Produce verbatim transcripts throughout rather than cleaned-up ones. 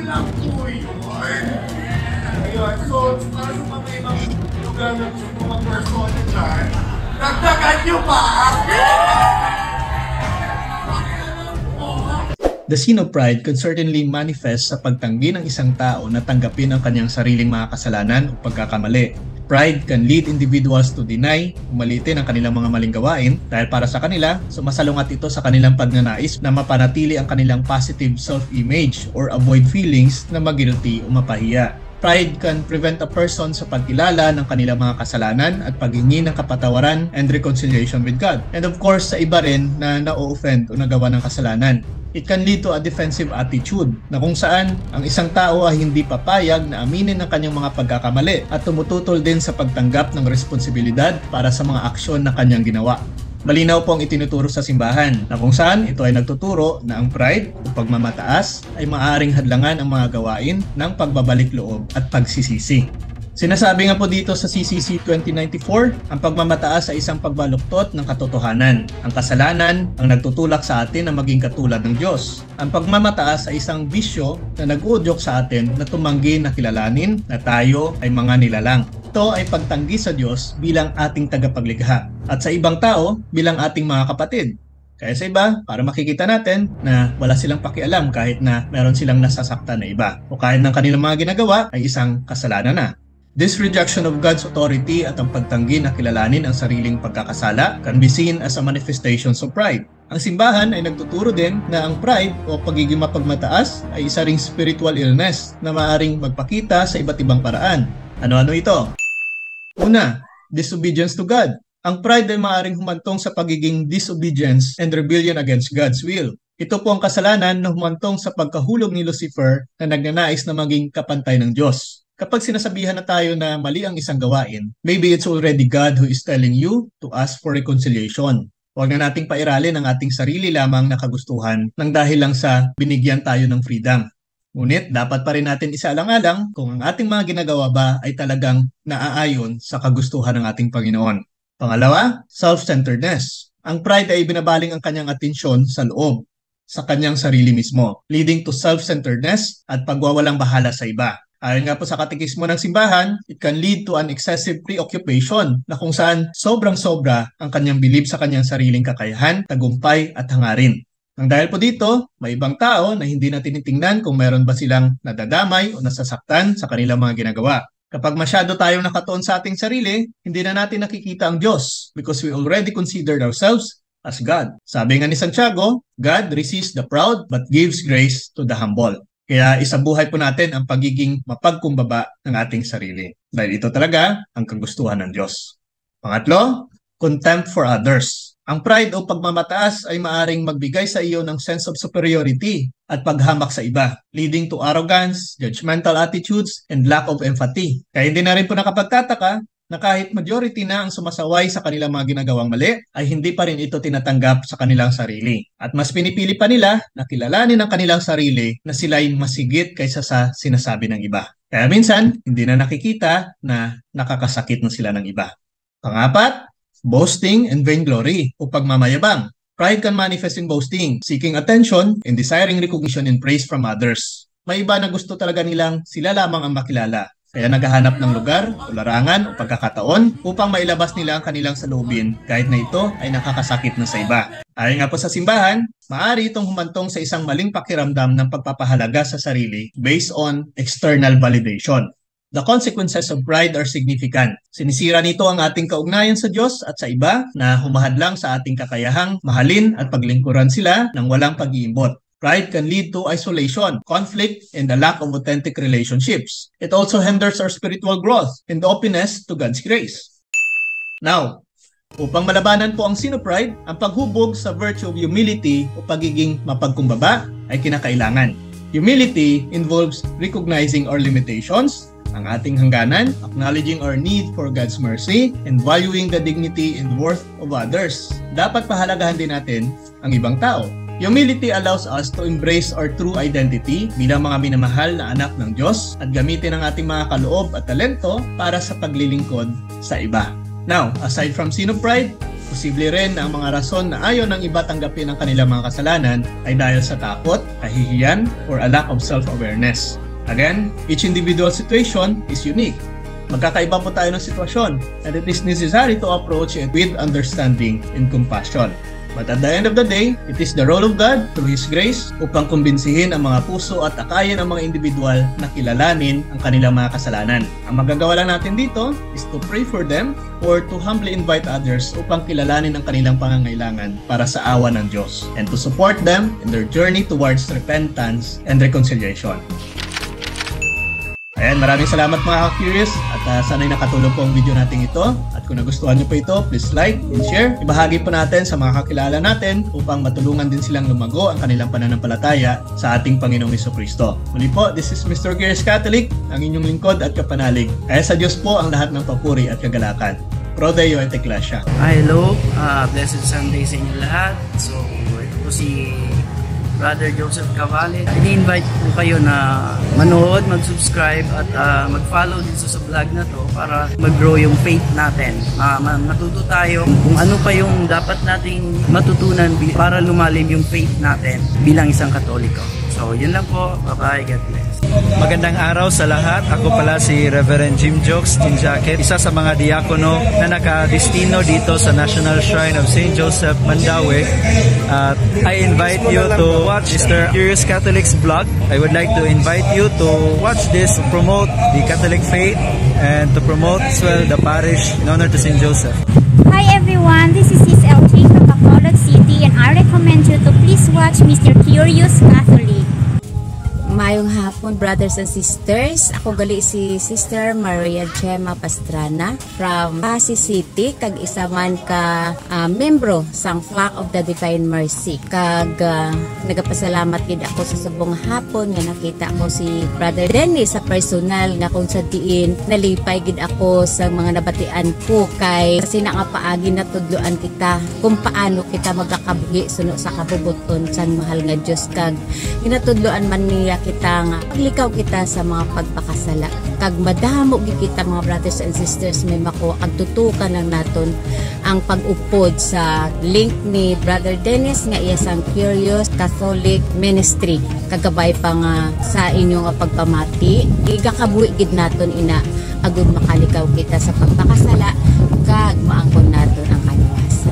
lang po yun. Ayun, so para sa mga ibang lugar ng mga persona dyan, nagdagan nyo ba? The sin of pride can certainly manifest sa pagtanggi ng isang tao na tanggapin ang kanyang sariling mga kasalanan o pagkakamali. Pride can lead individuals to deny, umalitin ang kanilang mga maling gawain dahil para sa kanila, sumasalungat ito sa kanilang pagnanais na mapanatili ang kanilang positive self-image or avoid feelings na magilty o mapahiya. Pride can prevent a person sa pagkilala ng kanilang mga kasalanan at paghingi ng kapatawaran and reconciliation with God. And of course, sa iba rin na na-offend o nagawa ng kasalanan. It can lead to a defensive attitude na kung saan ang isang tao ay hindi papayag na aminin ang kanyang mga pagkakamali at tumututol din sa pagtanggap ng responsibilidad para sa mga aksyon na kanyang ginawa. Malinaw po ang itinuturo sa simbahan na kung saan ito ay nagtuturo na ang pride o pagmamataas ay maaaring hadlangan ang mga gawain ng pagbabalik loob at pagsisisi. Sinasabi nga po dito sa C C C twenty ninety-four, ang pagmamataas ay isang pagbaluktot ng katotohanan. Ang kasalanan ang nagtutulak sa atin na maging katulad ng Diyos. Ang pagmamataas ay isang bisyo na nag-uudyok sa atin na tumanggi na kilalanin na tayo ay mga nilalang. Ito ay pagtanggi sa Diyos bilang ating tagapaglikha at sa ibang tao bilang ating mga kapatid. Kaya sa iba, para makikita natin na wala silang pakialam kahit na meron silang nasasaktan na iba o kahit ng kanilang mga ginagawa ay isang kasalanan na. This rejection of God's authority at ang pagtanggi na kilalanin ang sariling pagkakasala can be seen as a manifestation of pride. Ang simbahan ay nagtuturo din na ang pride o pagiging mapagmataas ay isa ring spiritual illness na maaaring magpakita sa iba't ibang paraan. Ano-ano ito? Una, disobedience to God. Ang pride ay maaaring humantong sa pagiging disobedience and rebellion against God's will. Ito po ang kasalanan na humantong sa pagkahulog ni Lucifer na nagnanais na maging kapantay ng Diyos. Kapag sinasabihan na tayo na mali ang isang gawain, maybe it's already God who is telling you to ask for reconciliation. Huwag na nating pairalin ang ating sarili lamang na kagustuhan nang dahil lang sa binigyan tayo ng freedom. Ngunit dapat pa rin natin isaalang-alang kung ang ating mga ginagawa ba ay talagang naaayon sa kagustuhan ng ating Panginoon. Pangalawa, self-centeredness. Ang pride ay binabaling ang kanyang atensyon sa loob, sa kanyang sarili mismo, leading to self-centeredness at pagwawalang bahala sa iba. Ayon nga po sa katekismo ng simbahan, it can lead to an excessive preoccupation na kung saan sobrang-sobra ang kanyang bilib sa kanyang sariling kakayahan, tagumpay at hangarin. Nang dahil po dito, may ibang tao na hindi na tinitingnan kung meron ba silang nadadamay o nasasaktan sa kanilang mga ginagawa. Kapag masyado tayong nakatuon sa ating sarili, hindi na natin nakikita ang Diyos because we already considered ourselves as God. Sabi nga ni Santiago, God resists the proud but gives grace to the humble. Kaya isabuhay po natin ang pagiging mapagkumbaba ng ating sarili. Dahil ito talaga ang kagustuhan ng Diyos. Pangatlo, contempt for others. Ang pride o pagmamataas ay maaring magbigay sa iyo ng sense of superiority at paghamak sa iba, leading to arrogance, judgmental attitudes, and lack of empathy. Kaya hindi na rin po nakapagtataka na kahit majority na ang sumasaway sa kanilang mga ginagawang mali, ay hindi pa rin ito tinatanggap sa kanilang sarili. At mas pinipili pa nila na kilalanin ang kanilang sarili na sila'y masigit kaysa sa sinasabi ng iba. Kaya minsan, hindi na nakikita na nakakasakit na sila ng iba. Pangapat, boasting and vainglory o pagmamayabang. Pride can manifest in boasting, seeking attention, and desiring recognition and praise from others. May iba na gusto talaga nilang sila lamang ang makilala. Kaya naghahanap ng lugar o larangan o pagkakataon upang mailabas nila ang kanilang saloobin kahit na ito ay nakakasakit na sa iba. Ayon nga po sa simbahan, maaari itong humantong sa isang maling pakiramdam ng pagpapahalaga sa sarili based on external validation. The consequences of pride are significant. Sinisira nito ang ating kaugnayan sa Diyos at sa iba na humahadlang sa ating kakayahang mahalin at paglingkuran sila ng walang pag-iimbot. Pride can lead to isolation, conflict, and the lack of authentic relationships. It also hinders our spiritual growth and openness to God's grace. Now, upang malabanan po ang sin of pride, ang paghubog sa virtue of humility o pagiging mapagkumbaba ay kinakailangan. Humility involves recognizing our limitations, ang ating hangganan, acknowledging our need for God's mercy, and valuing the dignity and worth of others. Dapat pahalagahan din natin ang ibang tao. Humility allows us to embrace our true identity bilang mga minamahal na anak ng Diyos at gamitin ang ating mga kaloob at talento para sa paglilingkod sa iba. Now, aside from sin of pride, Posible rin na ang mga rason na ayaw ng iba tanggapin ang kanilang mga kasalanan ay dahil sa takot, kahihiyan, or a lack of self-awareness. Again, each individual situation is unique. Magkakaiba po tayo ng sitwasyon, and it is necessary to approach it with understanding and compassion. But at the end of the day, it is the role of God through His grace upang kumbinsihin ang mga puso at akayin ng mga individual na kilalanin ang kanilang mga kasalanan. Ang magagawa lang natin dito is to pray for them or to humbly invite others upang kilalanin ang kanilang pangangailangan para sa awa ng Diyos and to support them in their journey towards repentance and reconciliation. Ayan, maraming salamat mga ka-curious at uh, sana'y nakatulong po ang video natin ito. At kung nagustuhan nyo po ito, please like and share. Ibahagi po natin sa mga kakilala natin upang matulungan din silang lumago ang kanilang pananampalataya sa ating Panginoong Jesucristo. Muli po, this is Mister Curious Catholic, ang inyong lingkod at kapanalig. Kaya sa Diyos po ang lahat ng papuri at kagalakan. Pro Deo et Ecclesia. Hi, hello. Uh, blessed Sunday sa inyo lahat. So, ito po si Brother Joseph Cavale. Ini-invite po kayo na manood, mag-subscribe at uh, mag-follow dito sa vlog na to para mag-grow yung faith natin. Uh, matuto tayo kung ano pa yung dapat nating matutunan para lumalim yung faith natin bilang isang Katoliko. So, yun lang po. Bye-bye. God bless. Magandang araw sa lahat. Ako pala si Reverend Jim Jokes Tinjaket, isa sa mga diakono na nakadestino dito sa National Shrine of Saint Joseph, Mandaue. Uh, I invite you to watch Mister Curious Catholic's vlog. I would like to invite you to watch this to promote the Catholic faith and to promote as well the parish in honor to Saint Joseph. Hi everyone, this is Sis L T from Bacolod City and I recommend you to please watch Mister Curious Catholic. Mayong hapon, brothers and sisters. Ako gali si Sister Maria Gemma Pastrana from Pasig City, kag isa man ka uh, membro sang Flock of the Divine Mercy. Kag uh, nagapasalamat gid ako sa subong hapon nga nakita ko si Brother Dennis sa personal nga kung sa diin nalipay gid ako sa mga nabatian ko kay kasi nga paagi natudloan kita kung paano kita magkakabuhi suno sa kabubuton sang mahal nga Dios. Kag ginatudloan man niya kita nga paglikaw kita sa mga pagpakasala kag madamo gid kita mga brothers and sisters may mako agtutukan lang naton ang pag-upod sa link ni Brother Dennis nga iya sang Curious Catholic Ministry kagabay pa nga sa inyo nga pagpamati igakabuhi gid naton ina agud makalikaw kita sa pagpakasala kag maangkon naton ang kaluwasan.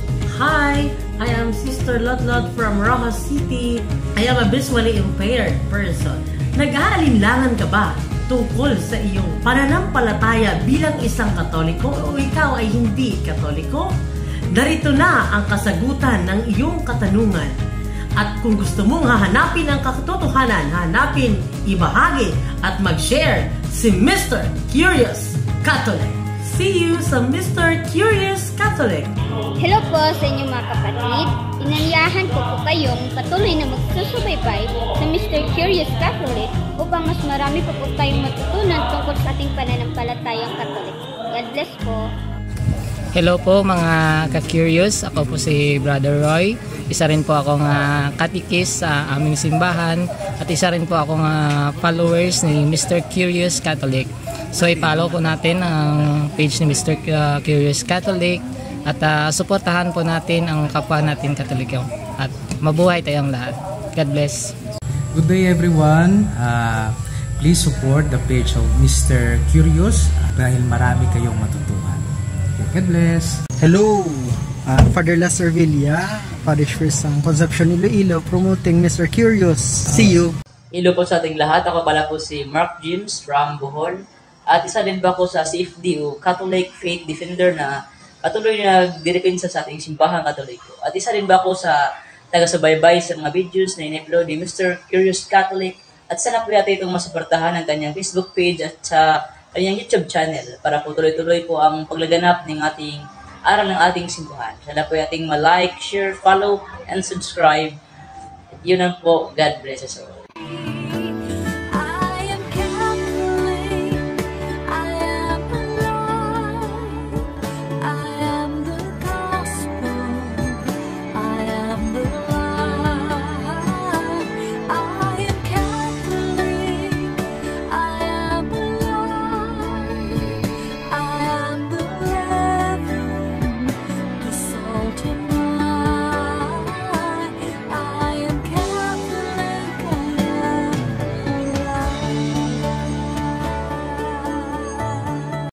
Hi, I am Sister Lotlot from Rojas City. I am a visually impaired person. Nag-aalinlangan ka ba tungkol sa iyong pananampalataya bilang isang Katoliko o ikaw ay hindi Katoliko? Narito na ang kasagutan ng iyong katanungan. At kung gusto mong hahanapin ang katotohanan, hanapin, ibahagi at mag-share si Mister Curious Catholic. See you sa Mister Curious Catholic. Hello po sa inyong mga kapatid. Inanyayahan ko po kayong patuloy na magsusubaybay sa Mister Curious Catholic upang mas marami pa po tayong matutunan tungkol sa ating pananampalatayang Katolik. God bless po. Hello po mga ka-curious. Ako po si Brother Roy. Isa rin po akong uh, katikis sa aming simbahan at isa rin po akong uh, followers ni Mister Curious Catholic. So i-follow po natin ang page ni Mister Curious Catholic at uh, suportahan po natin ang kapwa natin Katoliko at mabuhay tayong lahat. God bless. Good day everyone. Uh, please support the page of Mister Curious dahil marami kayong matutuhan. Okay, God bless. Hello, uh, Father Lester Villa, Parish Priest ng Concepcion Iloilo, promoting Mister Curious. See you. Hello po sa ating lahat. Ako pala po si Mark James from Bohol. At isa din ba ako sa C F D o Catholic Faith Defender na patuloy na nagdirepensa sa ating simbahang Katoliko. At isa din ba ako sa taga-subaybay sa mga videos na in-upload ni Mister Curious Catholic. At sana po yata itong masuportahan ng kanyang Facebook page at sa kanyang YouTube channel para po tuloy-tuloy po ang paglaganap ng ating aral ng ating simbahan. Sana po yating ma-like, share, follow, and subscribe. Yun lang po. God bless us all.